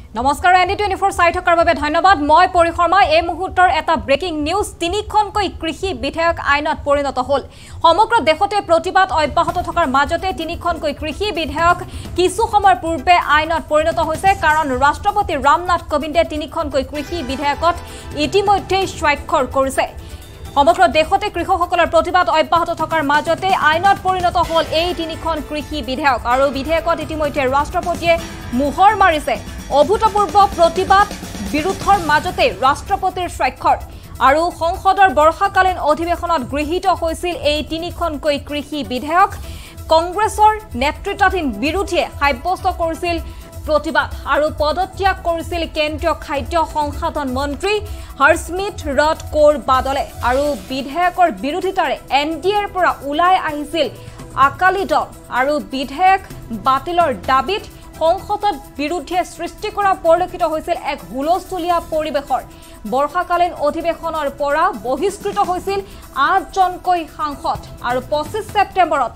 নমস্কাৰ ND24 চাই থকাৰ বাবে ধন্যবাদ মই পৰিশৰ্মা এই মুহূৰ্তৰ এটা ব্ৰেকিং নিউজ তিনিখনকৈ কৃষি বিধেয়ক আইনত পৰিণত হ'ল সমগ্ৰ দেশতে প্ৰতিবাদ অব্যাহত থকাৰ মাজতে তিনিখনকৈ কৃষি বিধেয়ক কিছু সময়ৰ পূৰ্বে আইনত পৰিণত হৈছে কাৰণ ৰাষ্ট্ৰপতি ৰামনাথ কোবিন্দে তিনিখনকৈ কৃষি বিধেয়কত ইতিমধ্যে স্বাক্ষৰ কৰিছে সমগ্ৰ দেশতে কৃষকসকলৰ প্ৰতিবাদ অব্যাহত থকাৰ মাজতে আইনত পৰিণত হ'ল এই তিনিখন কৃষি বিধেয়ক আৰু বিধেয়কত ইতিমধ্যে ৰাষ্ট্ৰপতিয়ে মোহৰ মাৰিছে অভূতপূৰ্ব প্ৰতিবাদ বিৰোধৰ মাজতে ৰাষ্ট্ৰপতিৰ স্বাক্ষৰ আৰু সংসদৰ বৰ্ষাকালীন অধিৱেশনত গৃহীত হৈছিল এই তিনিখনকৈ কৃষি বিধেয়ক কংগ্ৰেছৰ নেতৃত্বাধীন বিৰোধীয়ে সাব্যস্ত কৰিছিল প্ৰতিবাদ আৰু পদত্যাগ কৰিছিল কেন্দ্ৰীয় খাদ্য সংশোধন মন্ত্ৰী হৰস্মিত ৰথ কৌৰ বাদলে আৰু বিধেয়কৰ বিৰোধিতাৰে এনডিএৰ পৰা ওলাই আহিছিল আকালি দল আৰু বিধেয়ক বাতিলৰ দাবীত সংসদত বিৰুদ্ধে সৃষ্টি কৰা পৰিলক্ষিত হৈছিল এক হুলস্থুলীয়া পৰিবেশৰ বৰ্ষাকালীন অধিৱেশনৰ পৰা বহিষ্কৃত হৈছিল 8জনকৈ সাংসদ আৰু 25 ছেপ্টেম্বৰত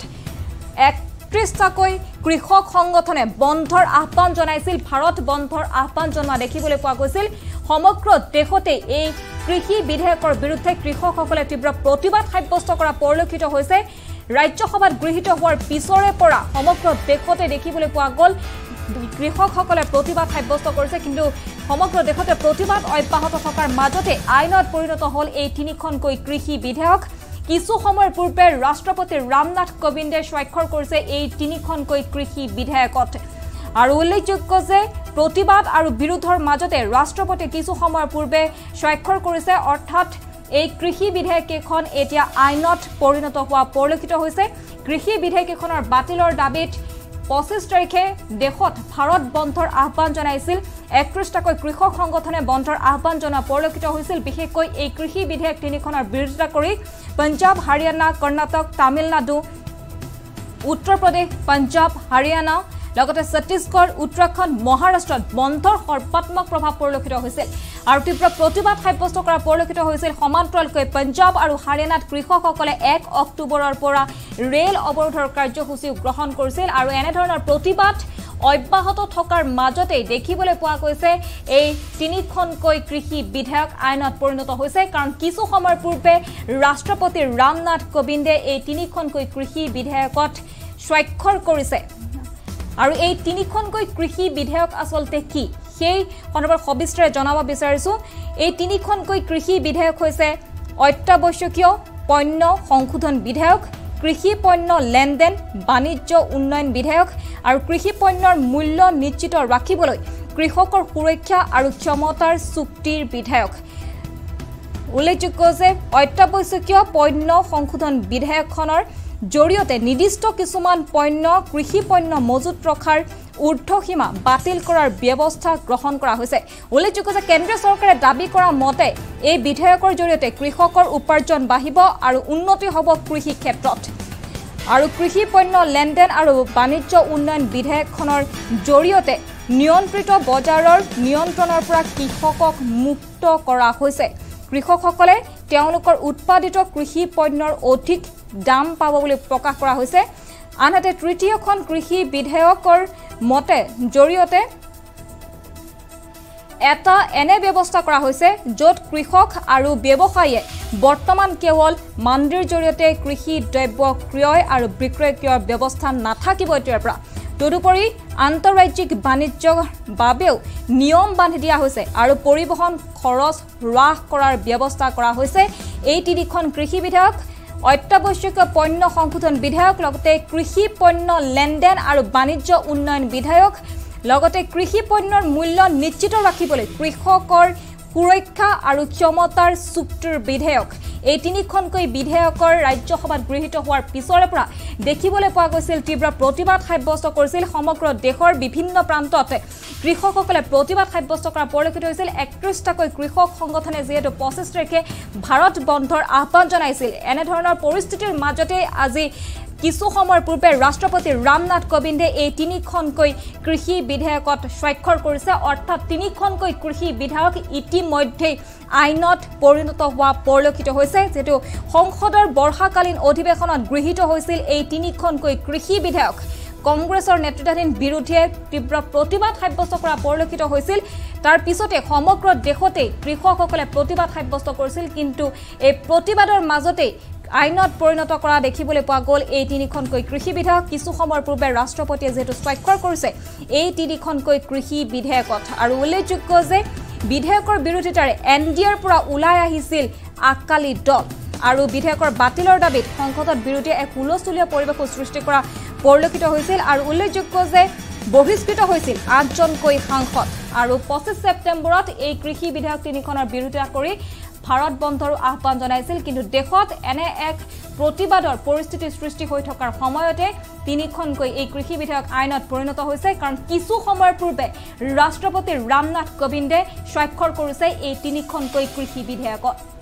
31টাকৈ কৃষক সংগঠনে বন্ধৰ আহ্বান জনাইছিল ভাৰত বন্ধৰ আহ্বান জনোৱা দেখিবলৈ পোৱা গৈছিল সমগ্ৰ দেশতে এই কৃষি বিধেয়কৰ বিৰুদ্ধে কৃষকসকলে তীব্ৰ প্ৰতিবাদ সাব্যস্ত কৰা পৰিলক্ষিত হৈছে ৰাজ্যসভাত গৃহীত হোৱাৰ পিছৰে পৰা সমগ্ৰ দেশতে দেখিবলৈ পোৱা গ'ল কৃষকসকলে প্ৰতিবাদ সাব্যস্ত কৰিছে কিন্তু সমগ্ৰ দেশতে প্ৰতিবাদ অব্যাহত থকাৰ মাজতে আইনত পৰিণত হ'ল এই তিনিখনকৈ কৃষি বিধেয়ক কিছু সময়ৰ পূৰ্বে ৰাষ্ট্ৰপতি ৰামনাথ কোবিন্দে স্বাক্ষৰ কৰিছে এই তিনিখনকৈ কৃষি বিধেয়কত আৰু উল্লেখযোগ্য যে প্ৰতিবাদ আৰু বিৰোধৰ মাজতে ৰাষ্ট্ৰপতি কিছু সময়ৰ পূৰ্বে স্বাক্ষৰ কৰিছে অৰ্থাৎ এই কৃষি বিধেয়কখন এতিয়া আইনত পৰিণত হোৱা পৰিলক্ষিত হৈছে কৃষি বিধেয়কখনৰ বাতিলৰ দাবীত 25 তাৰিখে দেশত ভাৰত বন্ধৰ আহ্বান জনাইছিল 31টাকৈ কৃষক সংগঠনে বন্ধৰ আহ্বান জনোৱা পৰিলক্ষিত হৈছিল বিশেষকৈ এই কৃষি বিধেয়ক তিনিখনৰ বিৰোধিতা কৰি পঞ্জাব হাৰিয়ানা কৰ্ণাটক তামিলনাডু উত্তৰ প্ৰদেশ পঞ্জাব হাৰিয়ানা লগতে ছত্তীশগড় উত্তৰাখণ্ড মহাৰাষ্ট্ৰত বন্ধৰ সৰ্বাত্মক প্ৰভাৱ পৰিলক্ষিত হৈছিল আৰু তীব্ৰ প্ৰতিবাদ সাব্যস্ত কৰা পৰিলক্ষিত হৈছিল সমান্তৰালকৈ পঞ্জাব আৰু হাৰিয়ানাত কৃষকসকলে 1 অক্টোবৰৰ পৰা ৰেল অৱৰোধৰ কাৰ্যসূচী গ্ৰহণ কৰিছিল আৰু এনে ধৰণৰ প্ৰতিবাদ অব্যাহত থকাৰ মাজতে দেখিবলৈ পোৱা গৈছে এই তিনিখনকৈ কৃষি বিধেয়ক আইনত পৰিণত হৈছে কাৰণ কিছু সময়ৰ পূৰ্বে ৰাষ্ট্ৰপতি ৰামনাথ কোবিন্দে এই তিনিখনকৈ কৃষি বিধেয়কত স্বাক্ষৰ কৰিছে আৰু এই তিনিখনকৈ কৃষি বিধেয়ক আসলতে কি সেই সন্দৰ্ভত সবিস্তাৰে জনাব বিচাৰিছো এই তিনিখনকৈ কৃষি বিধেয়ক হৈছে অত্যাৱশ্যকীয় পণ্য সংশোধন বিধেয়ক কৃষি পণ্য লেনদেন বাণিজ্য উন্নয়ন বিধেয়ক আৰু কৃষি পণ্যৰ মূল্য নিশ্চিত ৰাখিবলৈ কৃষকৰ সুৰক্ষা আৰু ক্ষমতাৰ চুক্তিৰ বিধেয়ক উল্লেখযোগ্য যে অত্যাৱশ্যকীয় পণ্য সংশোধন বিধেয়কখনৰ জৰিয়তে নিৰ্দিষ্ট কিছুমান পণ্য কৃষি পণ্য মজুত ৰখাৰ ঊৰ্ধ্বসীমা বাতিল কৰাৰ ব্যৱস্থা গ্ৰহণ কৰা হৈছে উল্লেখযোগ্য যে কেন্দ্ৰীয় চৰকাৰে দাবী কৰা মতে এই বিধেয়কৰ জৰিয়তে কৃষকৰ উপাৰ্জন বাঢ়িব আৰু উন্নতি হ'ব কৃষি ক্ষেত্ৰত আৰু কৃষি পণ্য লেনদেন আৰু বাণিজ্য উন্নয়ন বিধেয়কখনৰ জৰিয়তে নিয়ন্ত্ৰিত বজাৰৰ নিয়ন্ত্ৰণৰ পৰা কৃষকক মুক্ত কৰা হৈছে কৃষকসকলে তেওঁলোকৰ উৎপাদিত কৃষি পণ্যৰ অধিক দাম পাব বুলি প্ৰকাশ কৰা হৈছে আনহাতে তৃতীয়খন কৃষি বিধেয়কৰ মতে জৰিয়তে এটা এনে ব্যৱস্থা কৰা হৈছে য'ত কৃষক আৰু ব্যৱসায়ীয়ে বৰ্তমান কেৱল মণ্ডিৰ জৰিয়তে কৃষি দ্ৰব্য ক্ৰয় আৰু বিক্ৰয় কৰাৰ ব্যৱস্থা নাথাকিব এতিয়াৰ পৰা তদুপৰি আন্তঃৰাজ্যিক বাণিজ্যৰ বাবেও নিয়ম বান্ধি দিয়া হৈছে আৰু পৰিবহণ খৰচ হ্ৰাস কৰাৰ ব্যৱস্থা কৰা হৈছে এই তিনিখন কৃষি বিধেয়ক অত্যাৱশ্যকীয় পণ্য সংশোধন বিধেয়ক লগতে কৃষি পণ্য লেনদেন আৰু বাণিজ্য উন্নয়ন বিধেয়ক লগতে কৃষি পণ্যৰ মূল্য নিশ্চিত ৰাখিবলৈ কৃষকৰ সুৰক্ষা আৰু ক্ষমতাৰ চুক্তিৰ বিধেয়ক এই তিনিখনকৈ বিধেয়কৰ ৰাজ্যসভাত গৃহীত হোৱাৰ পিছৰে পৰা দেখিবলৈ পোৱা গৈছিল তীব্ৰ প্ৰতিবাদ সাব্যস্ত কৰিছিল সমগ্ৰ দেশৰ বিভিন্ন প্ৰান্তত কৃষকসকলে প্ৰতিবাদ সাব্যস্ত কৰা পৰিলক্ষিত হৈছিল 31টাকৈ কৃষক সংগঠনে যেহেতু 25 তাৰিখে ভাৰত বন্ধৰ আহ্বান জনাইছিল এনে ধৰণৰ পৰিস্থিতিৰ মাজতে আজি কিছু সময়ৰ পূৰ্বে ৰাষ্ট্ৰপতি ৰামনাথ কোবিন্দে এই তিনিখনকৈ কৃষি বিধেয়কত স্বাক্ষৰ কৰিছে অৰ্থাৎ তিনিখনকৈ কৃষি বিধেয়ক ইতিমধ্যে আইনত পৰিণত হোৱা পৰিলক্ষিত হৈছে যেটো সংসদৰ বৰ্ষাকালীন অধিৱেশনত গৃহীত হৈছিল এই তিনিখনকৈ কৃষি বিধেয়ক কংগ্ৰেছৰ নেতৃত্বাধীন বিৰোধীয়ে তীব্ৰ প্ৰতিবাদ সাব্যস্ত কৰা পৰিলক্ষিত হৈছিল তাৰ পিছতে সমগ্ৰ দেশতে কৃষকসকলে প্ৰতিবাদ সাব্যস্ত কৰিছিল কিন্তু এই প্ৰতিবাদৰ মাজতে আইনত পৰিণত কৰা দেখিবলৈ পোৱা গ'ল এই তিনিখনকৈ কৃষি বিধেয়ক কিছু সময়ৰ পূৰ্বে ৰাষ্ট্ৰপতিয়ে যেহেতু স্বাক্ষৰ কৰিছে এই তিনিখনকৈ কৃষি বিধেয়কত আৰু উল্লেখযোগ্য যে বিধেয়কৰ বিৰোধিতাৰে এনডিএৰ পৰা ওলাই আহিছিল আকালি দল আৰু বিধেয়কৰ বাতিলৰ দাবীত সংসদত বিৰোধীয়ে এক হুলস্থুলীয়া পৰিৱেশ সৃষ্টি কৰা পৰিলক্ষিত হৈছিল আৰু উল্লেখযোগ্য যে বহিষ্কৃত হৈছিল 8জনকৈ সাংসদ আৰু 25 ছেপ্টেম্বৰত এই কৃষি বিধেয়ক তিনিখনৰ বিৰোধিতা কৰি ভাৰত বন্ধৰ আহ্বান জনাইছিল কিন্তু দেশত এনে এক প্ৰতিবাদৰ পৰিস্থিতি সৃষ্টি হৈ থকাৰ সময়তে তিনিখনকৈ এই কৃষি বিধেয়ক আইনত পৰিণত হৈছে কাৰণ কিছু সময়ৰ পূৰ্বে ৰাষ্ট্ৰপতি ৰামনাথ কোবিন্দে স্বাক্ষৰ কৰিছে এই তিনিখনকৈ কৃষি বিধেয়কত